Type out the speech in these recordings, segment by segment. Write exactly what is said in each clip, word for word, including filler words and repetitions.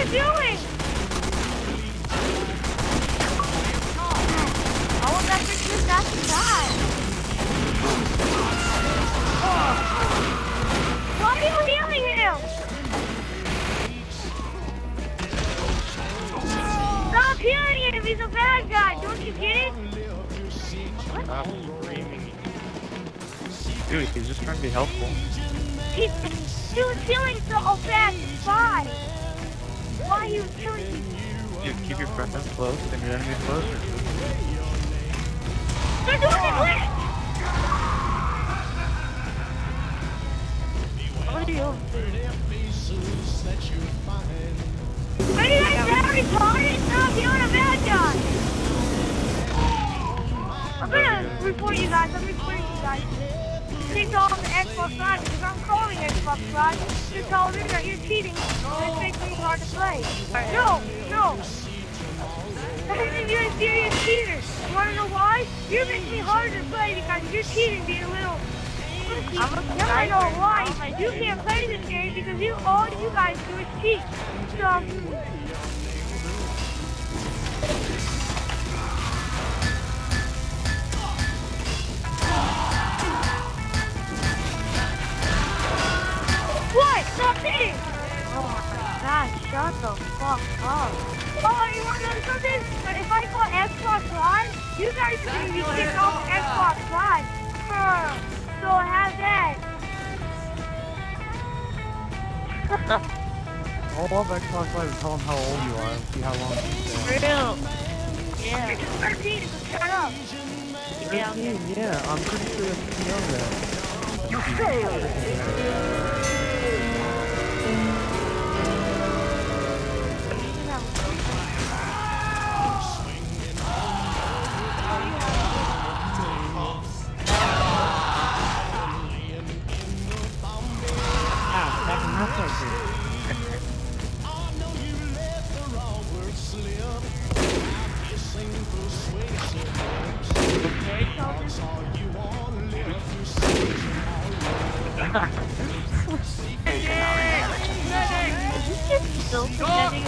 doing? I want that to just not to die. Why are you healing him? Stop healing him, he's a bad guy, don't you get it? Stop screaming. Dude, he's just trying to be helpful. He's, he was healing so bad, why? Why are you killing me? Dude, keep your friends close and your enemies closer. They're doing it quick! What are you doing? Are you guys that retarded? Stop healing a bad guy! I'm gonna report you guys, I'm reporting you guys. Take off the Xbox Live because I'm calling Xbox Live. You're telling me that you're cheating and it makes me hard to play. No, no. You're a serious cheater. You wanna know why? You're making me harder to play because you're cheating, being a little. Now I know why you can't play this game because you all you guys do is cheat. So. What? Stop hitting! Oh my god, shut the fuck up. Oh, you wanna know something? But if I call Xbox Live, you guys are gonna be kicked off of Xbox Live. Huh. So have that. All of Xbox Live and tell them how old you are and see how long it's been. Real. Yeah. You're thirteen, so shut up. thirteen, yeah. I'm pretty sure you know that. Ah, that's nothing. Still pretending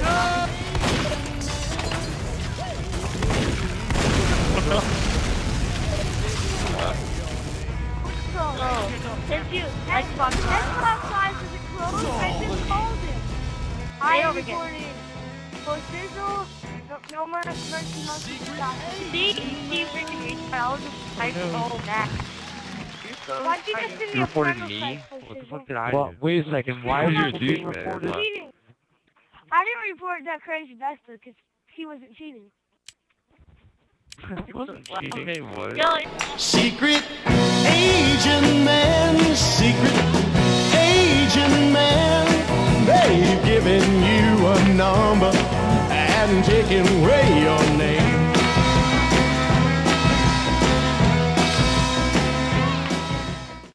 Since you Xbox Xbox Live isn't closed, I just called him. I reported for Sizzle, no, no more emergency monkey stop. See, see freaking reached out. I called back. Why'd you just send me You a reported friend me? request for What the Sizzle? fuck did I Well, do? wait a second. Why What are did you you being do, man? reported? Cheating. I didn't report that crazy bastard because he wasn't cheating. He wasn't cheating. He was. Secret agent man, secret agent man. They've given you a number and taken away your name.